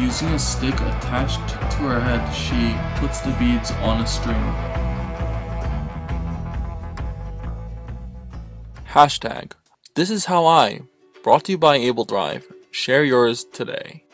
Using a stick attached to her head, she puts the beads on a string. Hashtag, this is how I, brought to you by AbleDrive, share yours today.